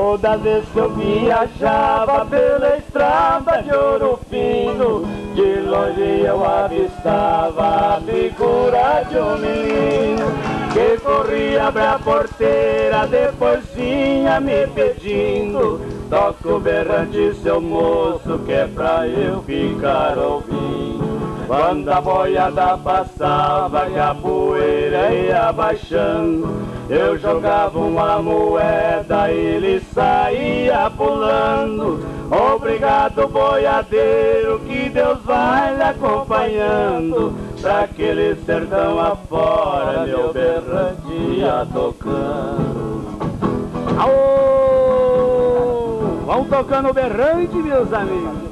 Toda vez que eu viajava pela estrada de Ouro Fino, de longe eu avistava a figura de um menino que corria, abria a porteira, depois vinha me pedindo: toque o berrante, seu moço, que é pra eu ficar ouvindo. Quando a boiada passava e a poeira ia baixando, eu jogava uma moeda e ele saía pulando. Obrigado, boiadeiro, que Deus vai lhe acompanhando. Pra aquele sertão afora, meu berrante ia tocando. Aô! Vão tocando o berrante, meus amigos.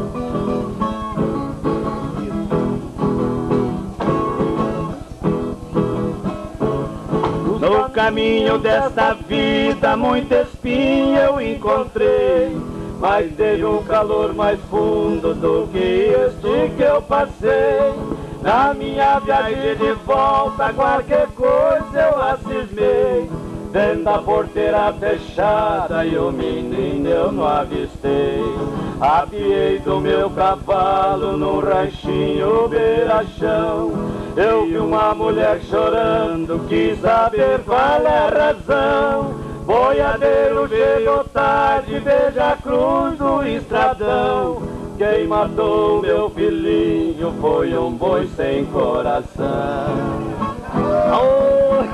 No caminho desta vida muita espinha eu encontrei, mas teve um calor mais fundo do que este que eu passei. Na minha viagem de volta qualquer coisa eu acismei, dentro da porteira fechada e o menino eu não avistei. Apiei do meu cavalo num ranchinho beira-chão, eu vi uma mulher chorando, quis saber qual é a razão. Boiadeiro chegou tarde, veja a cruz do estradão. Quem matou meu filhinho foi um boi sem coração. Oh!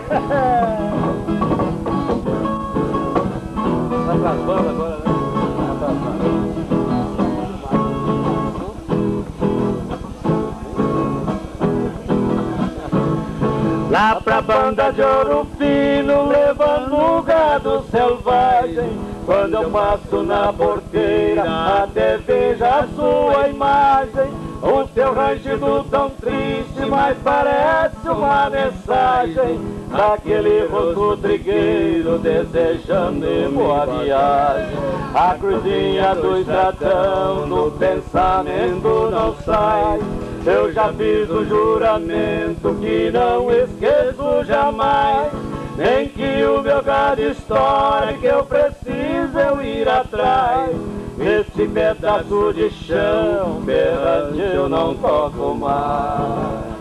Vai pras bandas agora, né? Lá pra banda de Ouro Fino, levando o gado selvagem, quando eu passo na porteira, até vejo a sua imagem. O teu rangido tão triste, mas parece uma mensagem daquele rosto trigueiro desejando boa viagem. A cruzinha do estradão no pensamento não sai. Eu já fiz um juramento que não esqueço jamais, nem que o meu gado estoure, que eu preciso eu ir atrás. Esse pedaço de chão berrante eu não toco mais.